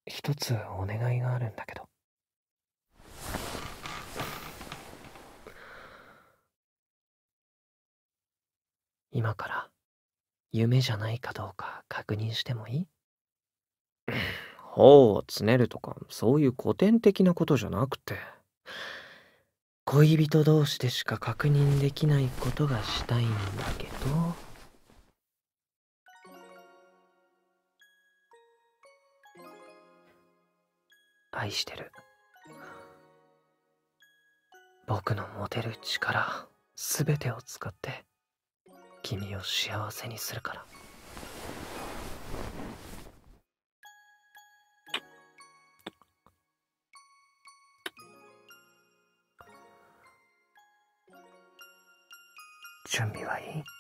一つお願いがあるんだけど。今から夢じゃないかどうか確認してもいい？ 頬をつねるとか、そういう古典的なことじゃなくて。 恋人同士でしか確認できないことがしたいんだけど。愛してる。僕の持てる力すべてを使って君を幸せにするから。準備はいい？